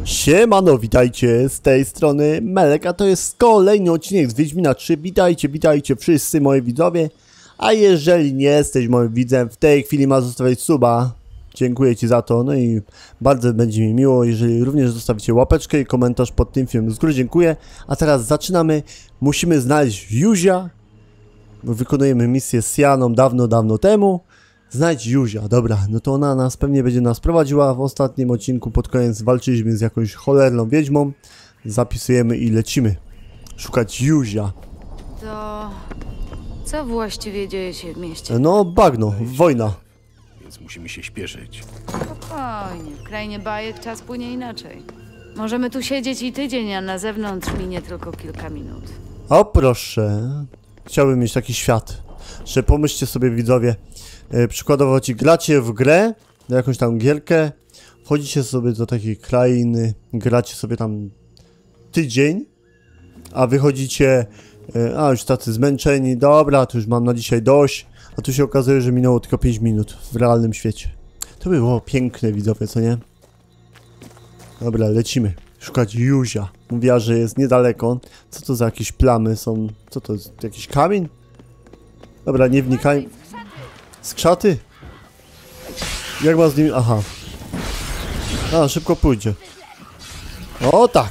Siemano, witajcie, z tej strony Melek, a to jest kolejny odcinek z Wiedźmina 3. Witajcie wszyscy moi widzowie. A jeżeli nie jesteś moim widzem, w tej chwili masz zostawić suba. Dziękuję ci za to, no i bardzo będzie mi miło, jeżeli również zostawicie łapeczkę i komentarz pod tym filmem. Z góry dziękuję. A teraz zaczynamy. Musimy znaleźć Juzia. Wykonujemy misję z Janą dawno temu. Znajdź Juzia, dobra, no to ona pewnie będzie nas prowadziła. W ostatnim odcinku pod koniec walczyliśmy z jakąś cholerną wiedźmą. Zapisujemy i lecimy szukać Juzia. To co właściwie dzieje się w mieście? No bagno, wojna. Więc musimy się śpieszyć. Spokojnie, w krainie bajek czas płynie inaczej. Możemy tu siedzieć i tydzień, a na zewnątrz minie tylko kilka minut. O proszę, chciałbym mieć taki świat. Że pomyślcie sobie widzowie, przykładowo ci gracie w grę, na jakąś tam gierkę, wchodzicie sobie do takiej krainy, gracie sobie tam tydzień, a wychodzicie, a już tacy zmęczeni, dobra, to już mam na dzisiaj dość, a tu się okazuje, że minęło tylko 5 minut w realnym świecie. To by było piękne widzowie, co nie? Dobra, lecimy szukać Juzia. Mówiła, że jest niedaleko. Co to za jakieś plamy są? Co to jest? Jakiś kamień? Dobra, nie wnikaj. Skrzaty? Jak ma z nim... Aha. A, szybko pójdzie. O, tak.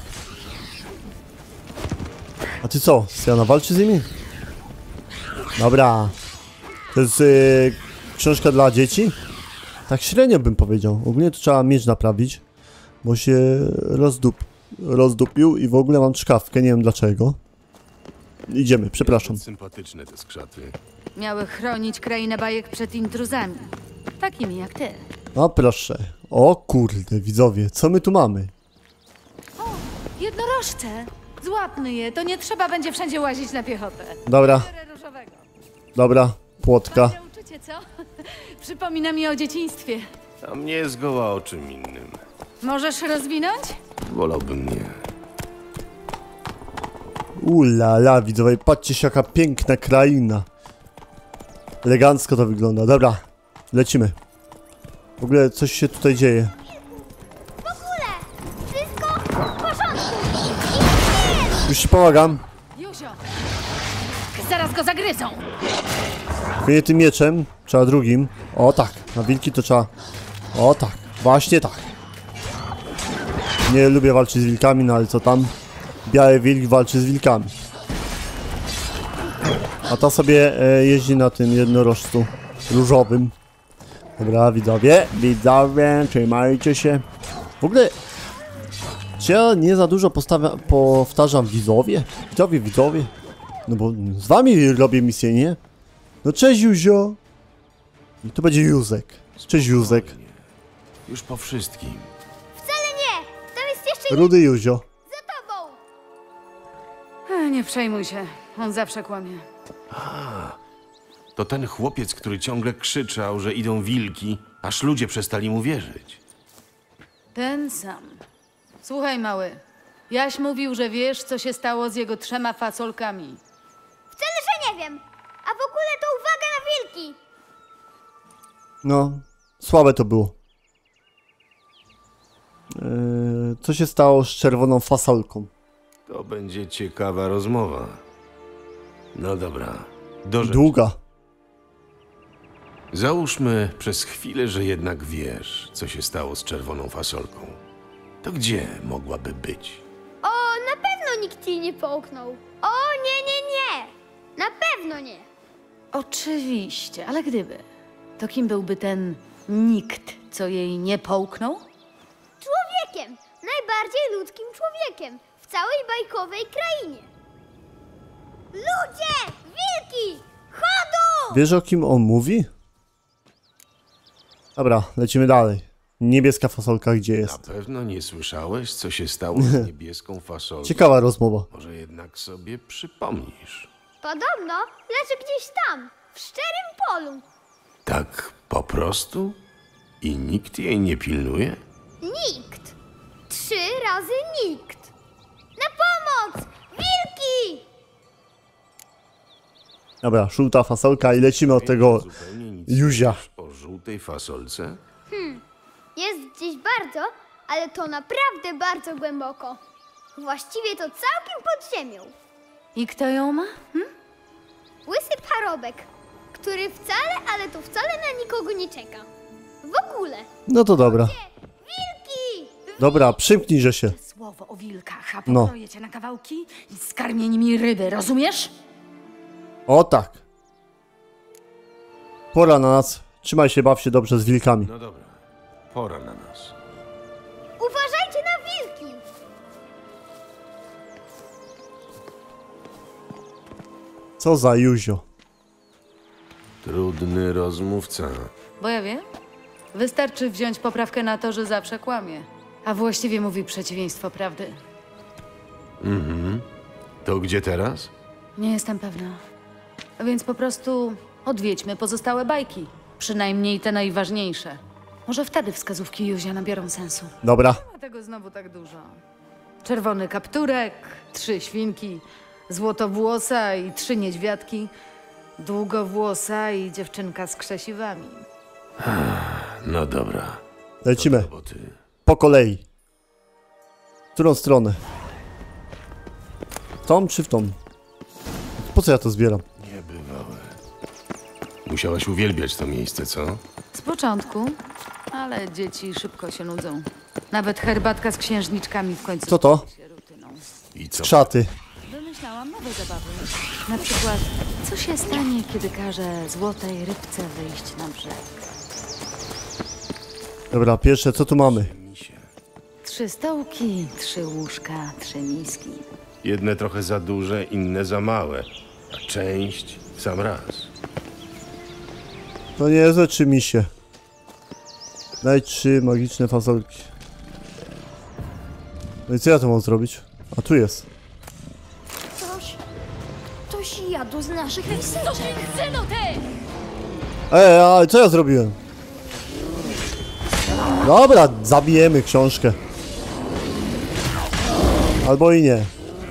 A ty co? Jana walczy z nimi? Dobra. To jest książka dla dzieci? Tak średnio bym powiedział. Ogólnie to trzeba miecz naprawić. Bo się rozdupił i w ogóle mam czkawkę, nie wiem dlaczego. Idziemy, przepraszam. Sympatyczne te skrzaty. Miały chronić krainę bajek przed intruzami. Takimi jak ty. O proszę. O kurde, widzowie, co my tu mamy? O, jednorożce! Złapmy je, to nie trzeba będzie wszędzie łazić na piechotę. Dobra, Różowego. dobra, płotka. Fajne uczucie, co? Przypomina mi o dzieciństwie. A mnie zgoła o czym innym. Możesz rozwinąć? Wolałbym nie. La, widzowie, patrzcie się jaka piękna kraina. Elegancko to wygląda. Dobra, lecimy. W ogóle coś się tutaj dzieje. W ogóle! Wszystko w porządku! Już ci pomagam. Juzio! Zaraz go zagryzą! Nie tym mieczem, trzeba drugim. O tak, na wilki to trzeba... O tak, właśnie tak. Nie lubię walczyć z wilkami, no ale co tam? Biały wilk walczy z wilkami. A ta sobie jeździ na tym jednorożcu różowym. Dobra, widzowie, trzymajcie się. W ogóle, czy ja nie za dużo powtarzam widzowie? Widzowie. No bo z wami robię misję, nie? No cześć Juzio. I tu będzie Józek. Cześć Józek. Już po wszystkim. Wcale nie! Tam jest jeszcze Rudy Juzio. za tobą! Nie przejmuj się, on zawsze kłamie. To ten chłopiec, który ciągle krzyczał, że idą wilki, aż ludzie przestali mu wierzyć. Ten sam. Słuchaj, mały. Jaś mówił, że wiesz, co się stało z jego 3 fasolkami. Wcale, że nie wiem! A w ogóle to uwaga na wilki! No, słabe to było. Co się stało z czerwoną fasolką? To będzie ciekawa rozmowa. No dobra, do rzeczy. Długa. Załóżmy przez chwilę, że jednak wiesz, co się stało z czerwoną fasolką. To gdzie mogłaby być? O, na pewno nikt jej nie połknął! O, nie! Na pewno nie! Oczywiście, ale gdyby, to kim byłby ten nikt, co jej nie połknął? Człowiekiem! Najbardziej ludzkim człowiekiem w całej bajkowej krainie! Ludzie! Wilki! Chodu! Wiesz o kim on mówi? Dobra, lecimy dalej. Niebieska fasolka gdzie Na jest? pewno nie słyszałeś, co się stało z niebieską fasolką. Ciekawa rozmowa. Może jednak sobie przypomnisz. Podobno leży gdzieś tam, w szczerym polu. Tak po prostu? I nikt jej nie pilnuje? Nikt. 3 razy nikt. Na pomoc! Wilki! Dobra, żółta fasolka i lecimy od tego Zupełnie nic Juzia. o żółtej fasolce? Jest gdzieś bardzo, ale to naprawdę bardzo głęboko. Właściwie to całkiem pod ziemią. I kto ją ma? Łysy parobek, który wcale, ale to wcale na nikogo nie czeka. W ogóle. No to dobra. Wilki! Dobra, przymknijże się. Słowo o wilkach, a No. pokroję cię na kawałki i skarmię nimi ryby, rozumiesz? O tak. Pora na nas. Trzymaj się, baw się dobrze z wilkami. No dobra, pora na nas. Uważajcie na wilki! Co za Juzio. Trudny rozmówca. Bo ja wiem. Wystarczy wziąć poprawkę na to, że zawsze kłamie. A właściwie mówi przeciwieństwo prawdy. To gdzie teraz? Nie jestem pewna. A więc po prostu odwiedźmy pozostałe bajki. Przynajmniej te najważniejsze. Może wtedy wskazówki Juzia nabiorą sensu. Dobra. A tego znowu tak dużo. Czerwony kapturek, 3 świnki, złotowłosa i 3 niedźwiadki, długowłosa i dziewczynka z krzesiwami. No dobra. Lecimy. Roboty. Po kolei. W którą stronę? W tą czy w tą? Po co ja to zbieram? Niebywałe. Musiałaś uwielbiać to miejsce, co? Z początku, ale dzieci szybko się nudzą. Nawet herbatka z księżniczkami w końcu Co to? staje się rutyną. I co? Krzaty. Wymyślałam nowe zabawy. Na przykład, co się stanie, kiedy każę złotej rybce wyjść na brzeg? Dobra, pierwsze, co tu mamy? Misie. 3 stołki, 3 łóżka, 3 miski. Jedne trochę za duże, inne za małe. A część w sam raz. To nie jest czy misie. Daj 3 magiczne fasolki. No i co ja tu mam zrobić? A tu jest. Ktoś jadł z naszych miseczek. Ale co ja zrobiłem? Dobra, zabijemy książkę. Albo i nie.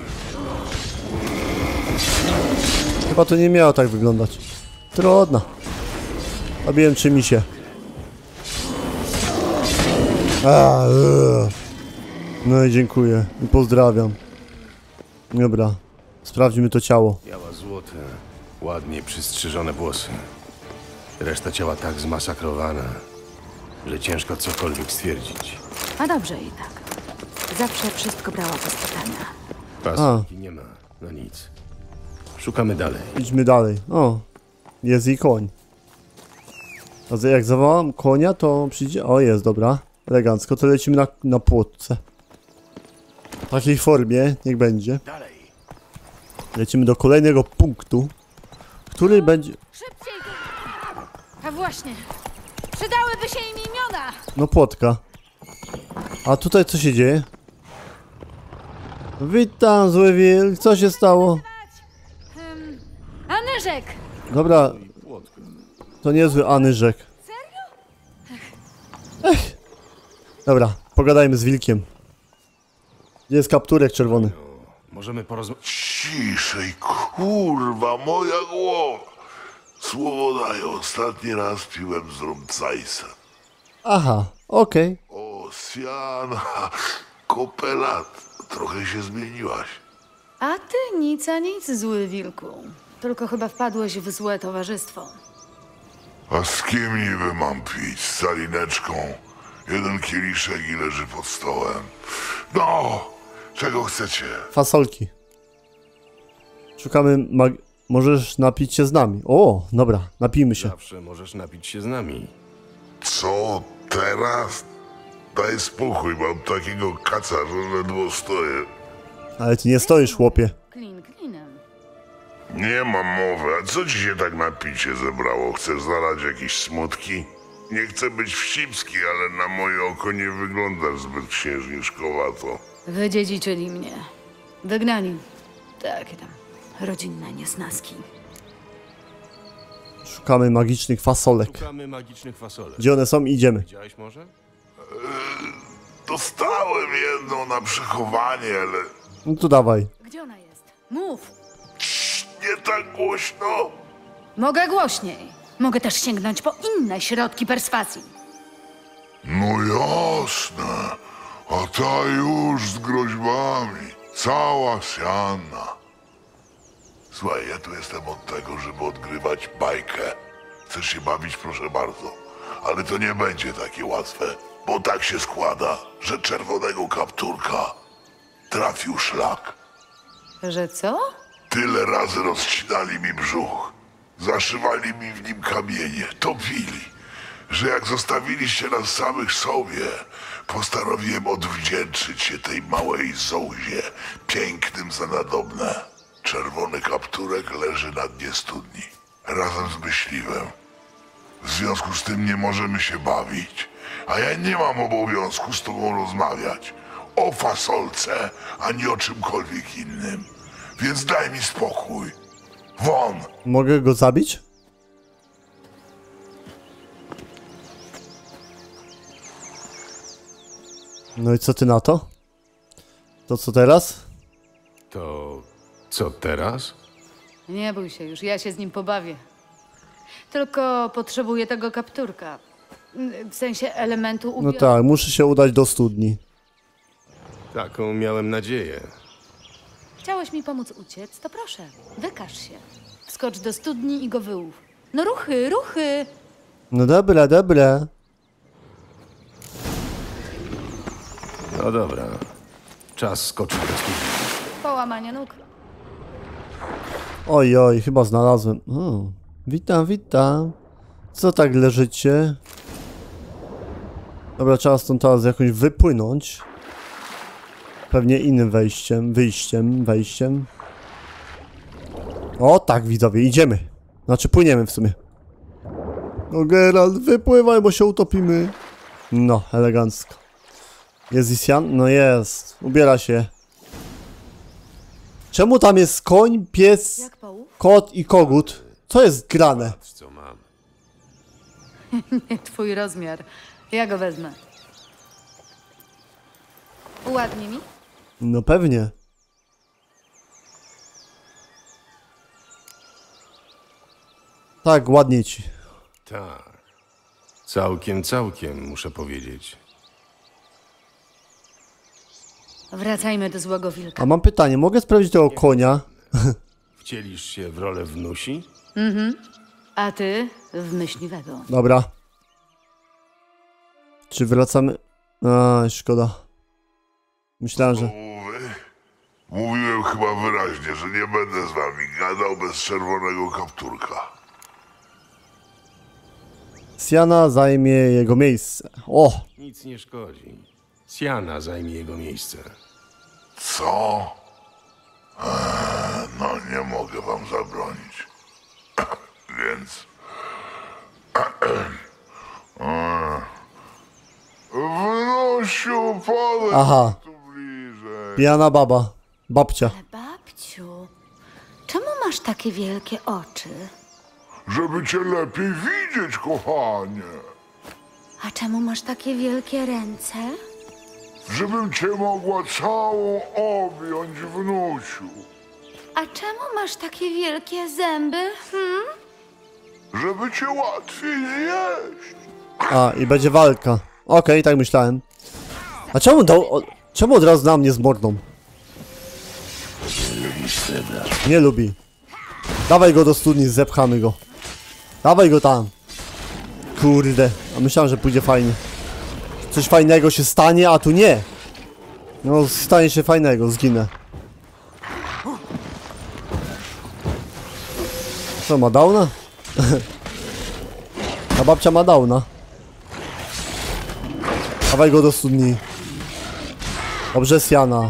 Chyba to nie miało tak wyglądać. Trudno. Zabiłem 3 misie. No i dziękuję. I pozdrawiam. Dobra. Sprawdźmy to ciało. Miała złote, ładnie przystrzyżone włosy. Reszta ciała tak zmasakrowana, że ciężko cokolwiek stwierdzić. A dobrze i tak. Zawsze wszystko brała bez pytania. Paski nie ma, no nic. Szukamy dalej. Idźmy dalej. O, jest i koń. A jak zawołam konia, to przyjdzie... O, jest, dobra. Elegancko, to lecimy na płotce. W takiej formie, niech będzie. Dalej. Lecimy do kolejnego punktu, który będzie... Szybciej! A właśnie, przydałyby się im imiona! No, płotka. A tutaj co się dzieje? Witam, zły wilk. Co się stało? Anyżek! Dobra, Płotka. to niezły Anyżek. Ech. Dobra, pogadajmy z wilkiem. Gdzie jest kapturek czerwony? Możemy porozmawiać. Ciszej, kurwa, moja głowa. Słowo daję, ostatni raz piłem z rumcajsem. Aha, okej. O, Siana, kopelat, trochę się zmieniłaś. A ty nic a nic, zły wilku. Tylko chyba wpadłeś w złe towarzystwo. A z kim niby mam pić? Z salineczką? 1 kieliszek i leży pod stołem. No, czego chcecie? Fasolki. Szukamy Możesz napić się z nami. O, dobra, napijmy się. Zawsze możesz napić się z nami. Co teraz? Daj spokój, mam takiego kaca, że ledwo stoję. Ale ty nie stoisz, chłopie. Klin klinem. Nie mam mowy, a co ci się tak na picie zebrało? Chcesz zalać jakieś smutki? Nie chcę być wścibski, ale na moje oko nie wyglądasz zbyt księżniczkowato. Wydziedziczyli mnie. Wygnani. Takie tam rodzinne niesnaski. Szukamy magicznych fasolek. Szukamy magicznych fasolek. Gdzie one są? Idziemy. Widziałeś może? Dostałem jedną na przechowanie, ale No to dawaj. Gdzie ona jest? Mów! nie tak głośno. Mogę głośniej. Mogę też sięgnąć po inne środki perswazji. No jasne. A ta już z groźbami. Cała siana. Słuchaj, ja tu jestem od tego, żeby odgrywać bajkę. Chcesz się bawić, proszę bardzo. Ale to nie będzie takie łatwe, bo tak się składa, że czerwonego kapturka trafił szlak. Że co? Tyle razy rozcinali mi brzuch, zaszywali mi w nim kamienie, topili, że jak zostawiliście nas samych sobie, postanowiłem odwdzięczyć się tej małej zołzie pięknym za nadobne. Czerwony kapturek leży na dnie studni, razem z myśliwym. W związku z tym nie możemy się bawić, a ja nie mam obowiązku z tobą rozmawiać o fasolce, ani o czymkolwiek innym. Więc daj mi spokój. Won! Mogę go zabić? No i co ty na to? To co teraz? To co teraz? Nie bój się już, ja się z nim pobawię. Tylko potrzebuję tego kapturka. W sensie elementu No ubioru. tak, muszę się udać do studni. Taką miałem nadzieję. Chciałeś mi pomóc uciec, to proszę, wykaż się. Wskocz do studni i go wyłów. No ruchy, ruchy! No dobra, dobra. No dobra. Czas skoczyć do studni. Połamanie nóg. Oj, oj, chyba znalazłem. O, witam, witam. Co tak leżycie? Dobra, trzeba stąd teraz jakoś wypłynąć. Pewnie innym wejściem. O, tak, widzowie, idziemy. Znaczy, płyniemy w sumie. No, Geralt, wypływaj, bo się utopimy. No, elegancko. Jest Isjan? No jest. Ubiera się. Czemu tam jest koń, pies, Jak połów? kot i kogut? Co jest grane? Patrz, co mam. Nie twój rozmiar. Ja go wezmę. Ładnie mi? No pewnie. Tak, ładnie ci. Tak. Całkiem, muszę powiedzieć. Wracajmy do złego wilka. A mam pytanie, mogę sprawdzić tego konia? Wcielisz się w rolę wnusi? A ty w myśliwego. Dobra. Czy wracamy? A, szkoda. Myślałem, że... Mówiłem chyba wyraźnie, że nie będę z wami gadał bez czerwonego kapturka. Siana zajmie jego miejsce. O! Nic nie szkodzi. Siana zajmie jego miejsce. Co? No nie mogę wam zabronić. Więc... Wnusiu, podejdź Aha. tu bliżej. Pijana baba. Babcia. Babciu, czemu masz takie wielkie oczy? Żeby cię lepiej widzieć, kochanie. A czemu masz takie wielkie ręce? Żebym cię mogła całą objąć, wnusiu. A czemu masz takie wielkie zęby? Żeby cię łatwiej zjeść. A, i będzie walka. Okej, tak myślałem. A czemu czemu od razu na mnie z mordą? Nie lubi. Dawaj go do studni, zepchamy go. Dawaj go tam. Kurde, a myślałem, że pójdzie fajnie. Coś fajnego się stanie, a tu nie. No, stanie się fajnego, zginę. Co, ma downa? Ta babcia ma downa. Dawaj go do studni. Dobrze, Siana.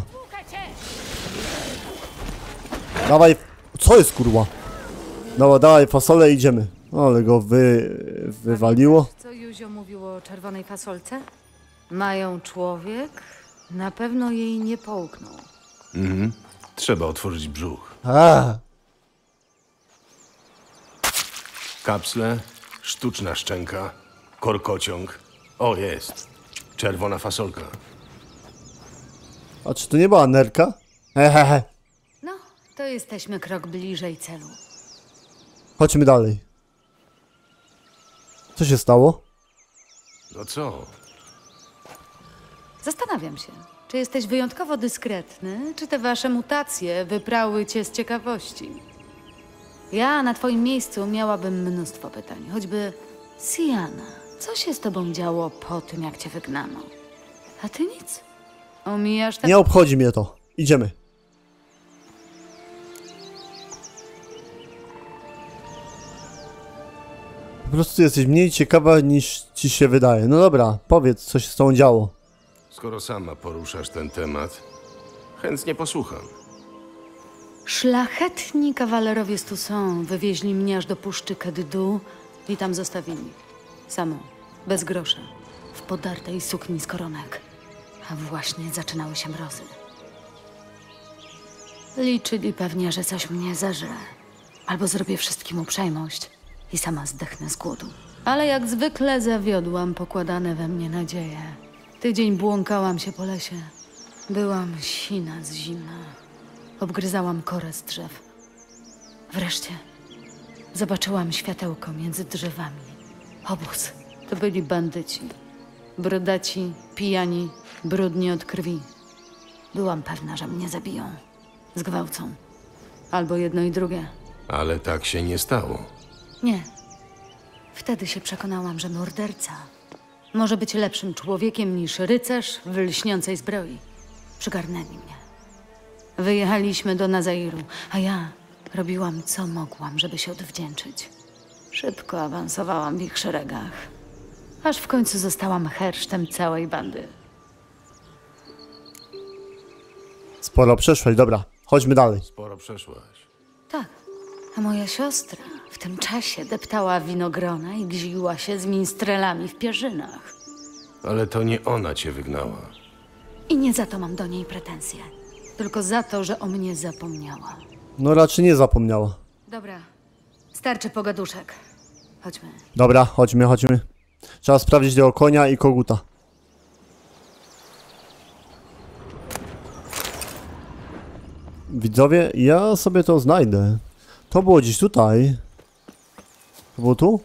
Dawaj. Co jest, kurwa? Dobra, dawaj fasolę, idziemy. Ale go wywaliło. Co Józio mówił o czerwonej fasolce? Mają człowiek? Na pewno jej nie połknął. Trzeba otworzyć brzuch. A, Kapsle, sztuczna szczęka, korkociąg. O, jest. Czerwona fasolka. a czy to nie była nerka? Hehehe. No, to jesteśmy krok bliżej celu. Chodźmy dalej. Co się stało? No co? Zastanawiam się, czy jesteś wyjątkowo dyskretny, czy te wasze mutacje wyprały cię z ciekawości. Ja na twoim miejscu miałabym mnóstwo pytań, choćby Siana, co się z tobą działo po tym, jak cię wygnano? A ty nic? Omijasz tak... Nie obchodzi mnie to. Idziemy. Po prostu jesteś mniej ciekawa niż ci się wydaje. No dobra, powiedz, co się z tą działo. Skoro sama poruszasz ten temat, chętnie posłucham. Szlachetni kawalerowie z Toussaint wywieźli mnie aż do puszczy Keddu i tam zostawili. Samą, bez grosza, w podartej sukni z koronek. A właśnie zaczynały się mrozy. Liczyli pewnie, że coś mnie zeżre. Albo zrobię wszystkim uprzejmość i sama zdechnę z głodu. Ale jak zwykle zawiodłam pokładane we mnie nadzieje. Tydzień błąkałam się po lesie. Byłam sina z zimna. Obgryzałam korę z drzew. Wreszcie zobaczyłam światełko między drzewami. Obóz. To byli bandyci. Brodaci, pijani, brudni od krwi. Byłam pewna, że mnie zabiją. Zgwałcą. Albo jedno i drugie. Ale tak się nie stało. Nie. Wtedy się przekonałam, że morderca może być lepszym człowiekiem niż rycerz w lśniącej zbroi. Przygarnęli mnie. Wyjechaliśmy do Nazairu, a ja robiłam co mogłam, żeby się odwdzięczyć. Szybko awansowałam w ich szeregach, aż w końcu zostałam hersztem całej bandy. Sporo przeszłaś, dobra. Chodźmy dalej. Sporo przeszłaś. Tak, a moja siostra w tym czasie deptała winogrona i gziła się z minstrelami w pierzynach. Ale to nie ona cię wygnała. I nie za to mam do niej pretensje, tylko za to, że o mnie zapomniała. No raczej nie zapomniała. Dobra, starczy pogaduszek. Chodźmy. Dobra, chodźmy, chodźmy. Trzeba sprawdzić tego konia i koguta. Widzowie, ja sobie to znajdę. To było gdzieś tutaj. To było tu?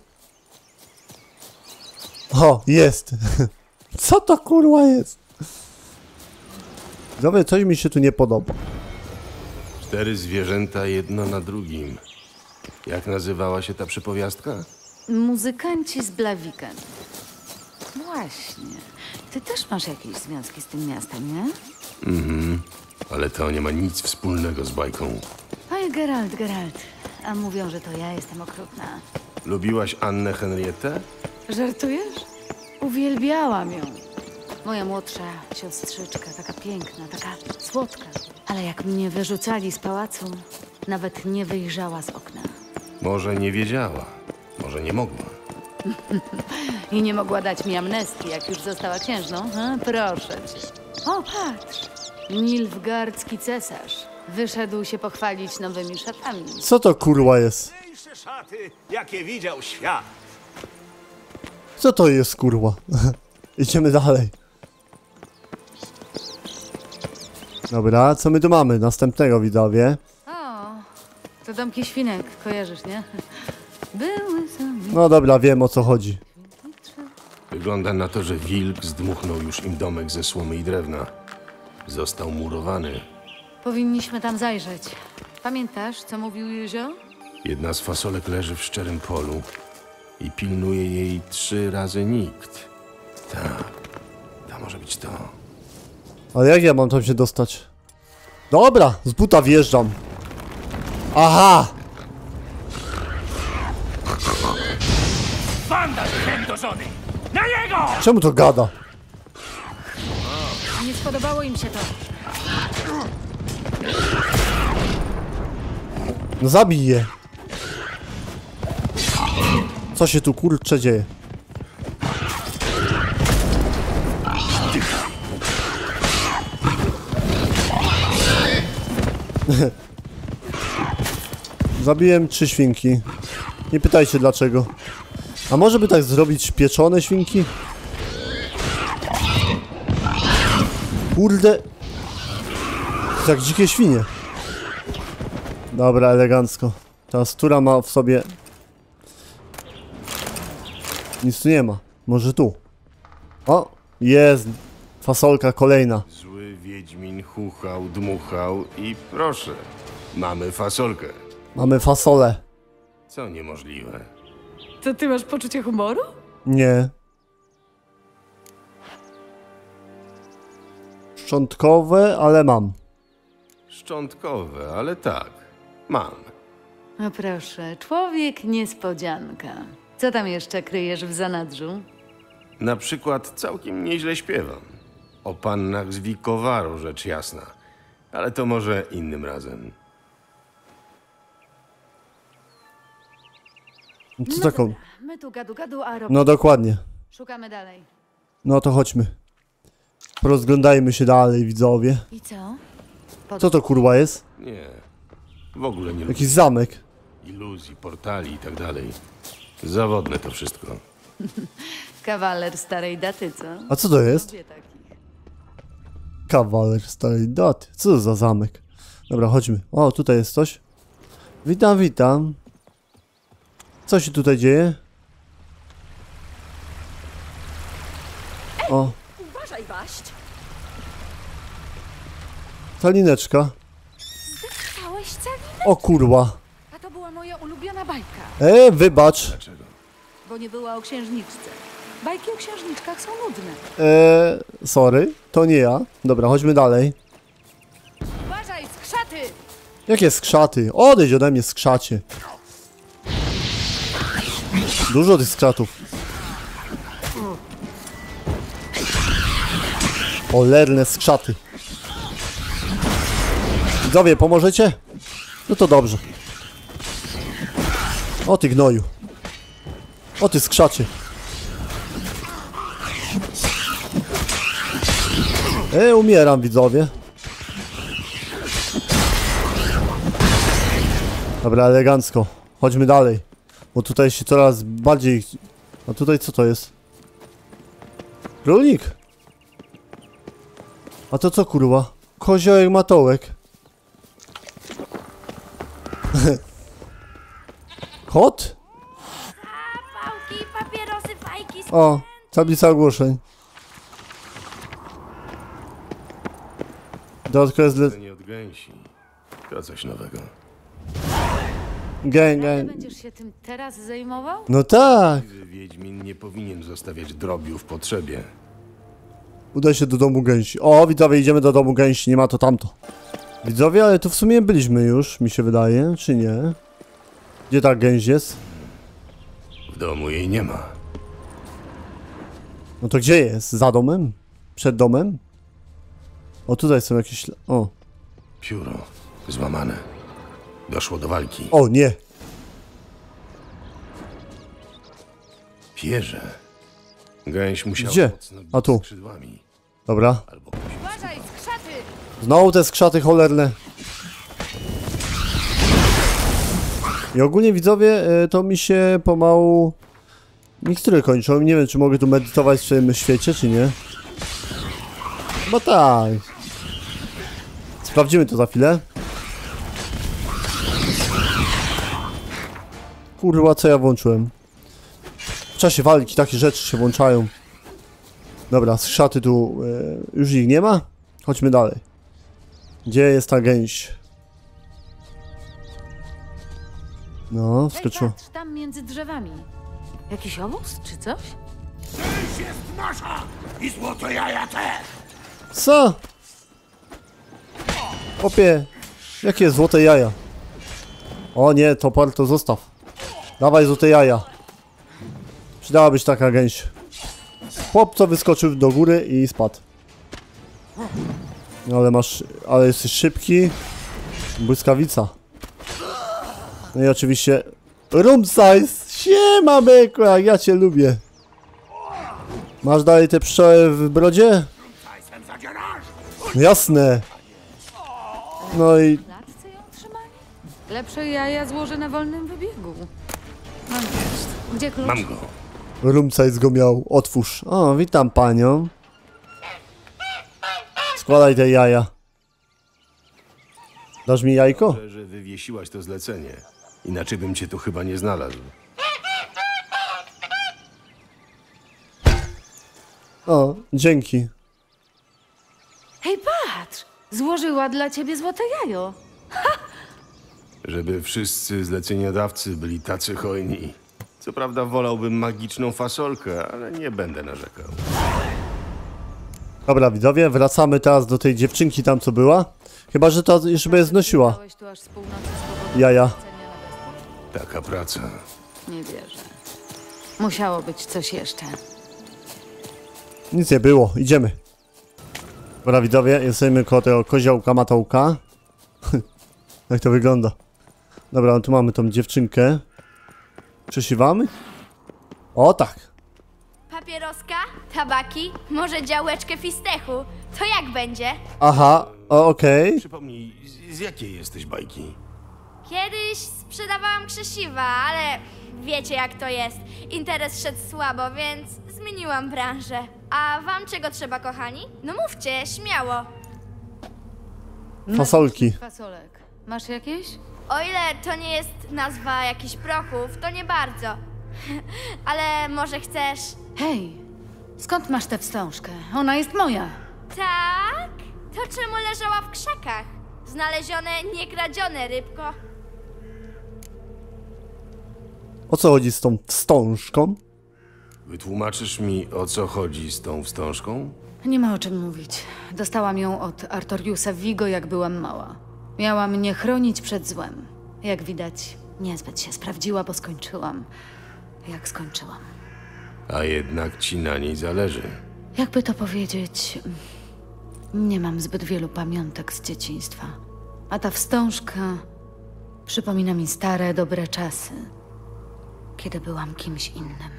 O, jest. Co to kurwa jest? Widzowie, coś mi się tu nie podoba. 4 zwierzęta jedno na drugim. Jak nazywała się ta przypowiastka? Muzykanci z Blaviken. Właśnie. Ty też masz jakieś związki z tym miastem, nie? Ale to nie ma nic wspólnego z bajką. Oj, Geralt. A mówią, że to ja jestem okrutna. Lubiłaś Annę Henrietę? Żartujesz? Uwielbiałam ją. Moja młodsza siostrzyczka, taka piękna, taka słodka. Ale jak mnie wyrzucali z pałacu, nawet nie wyjrzała z okna. Może nie wiedziała. Może nie mogła. I nie mogła dać mi amnestii, jak już została księżną. Proszę cię. O, patrz! Nilfgaardzki cesarz wyszedł się pochwalić nowymi szatami. Co to kurwa jest? Najpiękniejsze szaty, jakie widział świat. Co to jest kurwa? Idziemy dalej. Dobra, co my tu mamy? Następnego widzowie. O, to domki świnek, kojarzysz, nie? Były sami. No dobra, wiem o co chodzi. Wygląda na to, że wilk zdmuchnął już im domek ze słomy i drewna. Został murowany. Powinniśmy tam zajrzeć. Pamiętasz, co mówił Józio? Jedna z fasolek leży w szczerym polu i pilnuje jej 3 razy nikt. Tak, to może być to. Ale jak ja mam tam się dostać? Dobra, z buta wjeżdżam. Aha! Wandal chędożony! Na niego! Czemu to gada? Nie spodobało im się to. No zabij je. Co się tu kurczę dzieje? Zabiłem 3 świnki. Nie pytajcie dlaczego. A może by tak zrobić pieczone świnki? Kurde. To jak dzikie świnie. Dobra, elegancko. Ta stura ma w sobie... Nic tu nie ma. Może tu. O, jest. Fasolka kolejna. Zły wiedźmin chuchał, dmuchał i proszę, mamy fasolkę. Mamy fasolę. Co niemożliwe. To ty masz poczucie humoru? Nie. Szczątkowe, ale mam. Szczątkowe, ale tak, mam. No proszę, człowiek niespodzianka. Co tam jeszcze kryjesz w zanadrzu? Na przykład całkiem nieźle śpiewam. O pannach z Wikowaru, rzecz jasna. Ale to może innym razem. Co taką? My tu gadu, a No dokładnie. szukamy dalej. No to chodźmy. Porozglądajmy się dalej, widzowie. I co? Co to kurwa jest? Nie, w ogóle nie lubię Jakiś zamek. iluzji, portali i tak dalej. Zawodne to wszystko. Kawaler starej daty, co? A co to jest? Lubię takich. Kawaler starej daty. Co to za zamek? Dobra, chodźmy. O, tutaj jest coś. Witam, witam. Co się tutaj dzieje? O, Uważaj, Waść! talineczka. Zdechłeś calinę? O kurwa. A to była moja ulubiona bajka, Wybacz. Dlaczego? bo nie była o księżniczce. Bajki o księżniczkach są nudne. Sorry, to nie ja. Dobra, chodźmy dalej. Uważaj, skrzaty! Jakie skrzaty? Odejdź ode mnie, skrzacie. Dużo tych skrzatów. Cholerne skrzaty. Widzowie, pomożecie? No to dobrze. O ty gnoju. O ty skrzacie. Umieram, widzowie. Dobra, elegancko. Chodźmy dalej. Bo tutaj się coraz bardziej... A tutaj co to jest? Królik? A to co kurwa? Koziołek matołek. Kot? Pałki, papierosy, fajki, O, tablica ogłoszeń. Dodatkowo jest... To nie od gęsi. To coś nowego. Gang, Ale gang. będziesz się tym teraz zajmował? No tak. Wiedźmin nie powinien zostawiać drobiu w potrzebie. Udaj się do domu gęsi. O, widzowie, idziemy do domu gęsi, nie ma to tamto. Widzowie, ale tu w sumie byliśmy już, mi się wydaje, czy nie? Gdzie ta gęś jest? W domu jej nie ma. No to gdzie jest? Za domem? Przed domem? O, tutaj są jakieś... O, Pióro złamane. Doszło do walki. o nie! Pierze. Gęś musiał Gdzie? mocno bić A tu. skrzydłami. Dobra. Albo Uważaj, skrzaty! Znowu te skrzaty cholerne. I ogólnie widzowie, to mi się pomału... Mikstury kończą. Nie wiem, czy mogę tu medytować w tym świecie, czy nie. Chyba tak. Sprawdzimy to za chwilę. Kurwa, co ja włączyłem? W czasie walki takie rzeczy się włączają. Dobra, skrzaty tu... już ich nie ma? Chodźmy dalej. Gdzie jest ta gęś? No, Ej, wskoczyło. patrz, tam między drzewami. Jakiś obóz czy coś? Jest nasza! I złote jaja też! Co? Opie, jakie złote jaja? O nie, topar to zostaw. Dawaj złote jaja. Przydałabyś taka gęś. Chłop co wyskoczył do góry i spadł. No ale masz, ale jesteś szybki. Błyskawica. No i oczywiście room size. Siema byku, jak ja cię lubię. Masz dalej te pszczoły w brodzie? No jasne. No i W klatce ją trzymali? Lepsze jaja złożę na wolnym wybiegu. Mam jest. Gdzie klucz? mam go. room size go miał. Otwórz. O, witam panią. Składaj te jaja. Dasz mi jajko? Dobrze, że wywiesiłaś to zlecenie. Inaczej bym cię tu chyba nie znalazł. O, dzięki. Hej, patrz! Złożyła dla ciebie złote jajo. Żeby wszyscy zleceniodawcy byli tacy hojni. Co prawda wolałbym magiczną fasolkę, ale nie będę narzekał. Dobra, widzowie, wracamy teraz do tej dziewczynki tam, co była. Chyba, że to już będzie znosiła Byłeś tu aż z północy z powodu jaja. zlecenia na bestii. Taka praca. Nie wierzę. Musiało być coś jeszcze. Nic nie było, idziemy. Dobra, widzowie, jesteśmy koło tego koziołka, matołka. Jak to wygląda? Dobra, no tu mamy tą dziewczynkę. Przesiewamy? O tak. Papieroska, tabaki, może działeczkę fistechu. To jak będzie? Aha, okej. Przypomnij, z jakiej jesteś bajki? Kiedyś sprzedawałam krzesiwa, ale wiecie jak to jest. Interes szedł słabo, więc zmieniłam branżę. A wam czego trzeba, kochani? No mówcie, śmiało. Fasolki. Fasolek. Masz jakieś? O ile to nie jest nazwa jakichś prochów, to nie bardzo. Ale może chcesz... Hej, skąd masz tę wstążkę? Ona jest moja. Tak? To czemu leżała w krzakach? Znalezione, niekradzione, rybko. O co chodzi z tą wstążką? Wytłumaczysz mi, o co chodzi z tą wstążką? Nie ma o czym mówić. Dostałam ją od Artoriusa Vigo, jak byłam mała. Miała mnie chronić przed złem. Jak widać, niezbyt się sprawdziła, bo skończyłam, jak skończyłam. A jednak ci na niej zależy. Jakby to powiedzieć, nie mam zbyt wielu pamiątek z dzieciństwa. A ta wstążka przypomina mi stare, dobre czasy, kiedy byłam kimś innym.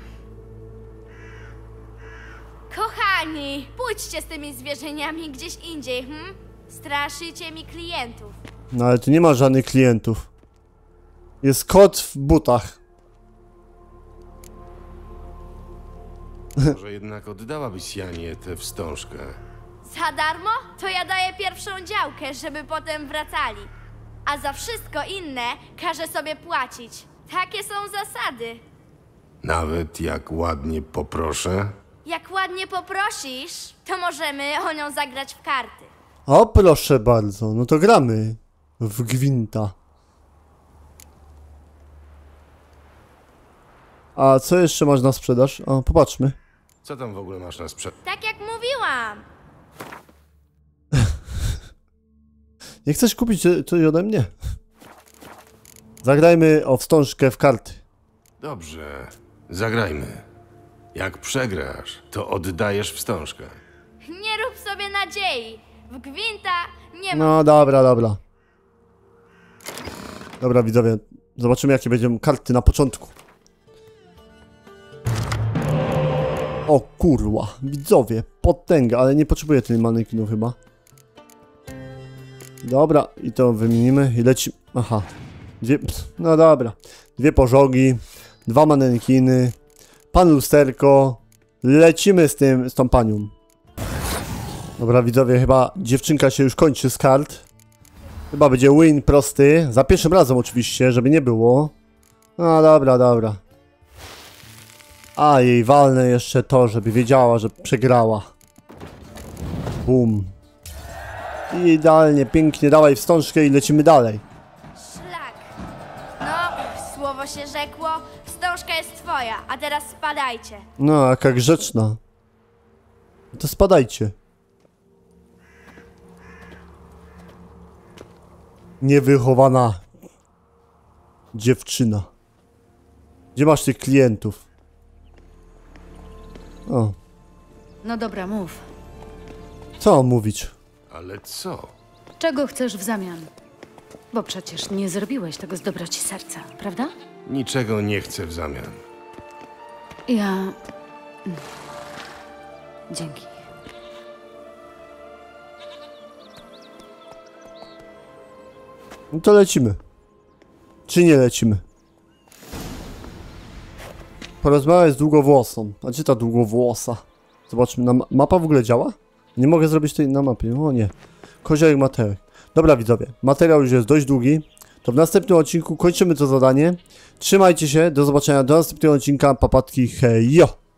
Kochani, pójdźcie z tymi zwierzeniami gdzieś indziej, Straszycie mi klientów. No ale tu nie ma żadnych klientów. Jest kot w butach. Może jednak oddałabyś Janie tę wstążkę. Za darmo? To ja daję pierwszą działkę, żeby potem wracali. A za wszystko inne każę sobie płacić. Takie są zasady. Nawet jak ładnie poproszę? Jak ładnie poprosisz, to możemy o nią zagrać w karty. O, proszę bardzo, no to gramy w gwinta. A co jeszcze masz na sprzedaż? O, popatrzmy. Co tam w ogóle masz na sprzedaż? Tak jak mówiłam. Nie chcesz kupić coś ode mnie? Zagrajmy o wstążkę w karty. Dobrze, zagrajmy. Jak przegrasz, to oddajesz wstążkę. Nie rób sobie nadziei. W gwinta nie ma. No dobra, dobra. Dobra, widzowie, zobaczymy jakie będą karty na początku. O kurwa, widzowie, potęga, ale nie potrzebuję tej manekinu chyba. Dobra, i to wymienimy i lecimy. Aha, no dobra. 2 pożogi, 2 manekiny, pan lusterko. Lecimy z tą panią. Dobra, widzowie, chyba dziewczynka się już kończy z kart. Chyba będzie win prosty. Za pierwszym razem oczywiście, żeby nie było. No dobra, dobra. A jej walnę jeszcze to, żeby wiedziała, że przegrała. Bum. I idealnie, pięknie, dawaj wstążkę i lecimy dalej. Szlak. No, słowo się rzekło. Wstążka jest twoja, a teraz spadajcie. No, jaka grzeczna. To spadajcie. Niewychowana dziewczyna. Gdzie masz tych klientów? O, No dobra, mów. co mam mówić? Ale co? Czego chcesz w zamian? Bo przecież nie zrobiłeś tego z dobroci serca, prawda? Niczego nie chcę w zamian. Ja... Dzięki. No to lecimy. Czy nie lecimy? Porozmawiaj z długowłosą. A gdzie ta długowłosa? Zobaczmy, mapa w ogóle działa? Nie mogę zrobić tej na mapie. O nie. Koziołek materiał. Dobra, widzowie. Materiał już jest dość długi. To w następnym odcinku kończymy to zadanie. Trzymajcie się. Do zobaczenia do następnego odcinka. Papatki. Hejo!